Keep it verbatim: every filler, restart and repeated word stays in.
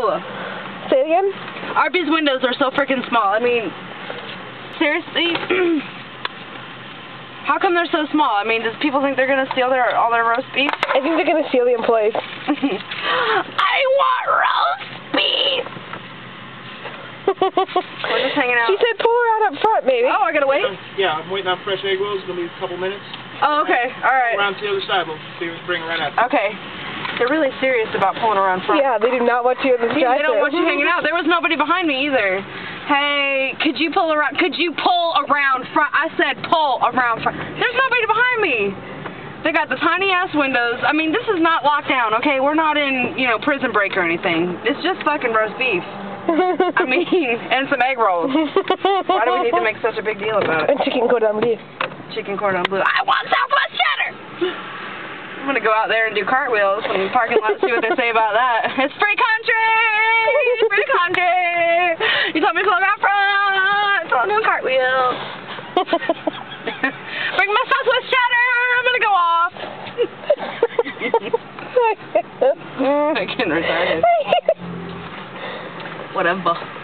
Say it again? Arby's windows are so freaking small. I mean, seriously? How come they're so small? I mean, does people think they're going to steal their all their roast beef? I think they're going to steal the employees. I want roast beef! We're just hanging out. She said pull her out up front, maybe. Oh, I got to wait? Yeah, I'm waiting on fresh egg rolls. It's going to be a couple minutes. Oh, okay. All right. Around to the other side. We'll see who's bringing right out. Okay. They're really serious about pulling around front. Yeah, they do not want you in the drive-thru. They don't want you hanging out. There was nobody behind me either. Hey, could you pull around? Could you pull around front? I said pull around front. There's nobody behind me. They got the tiny ass windows. I mean, this is not lockdown, okay? We're not in, you know, prison break or anything. It's just fucking roast beef. I mean, and some egg rolls. Why do we need to make such a big deal about it? And chicken cordon bleu. Chicken cordon bleu. I want Southwest cheddar! I'm gonna go out there and do cartwheels in the parking lot and see what they say about that. It's free country! It's free country! You told me to close out front, so I'm doing cartwheels. Bring my Southwest cheddar! I'm gonna go off! I can retarded. Whatever.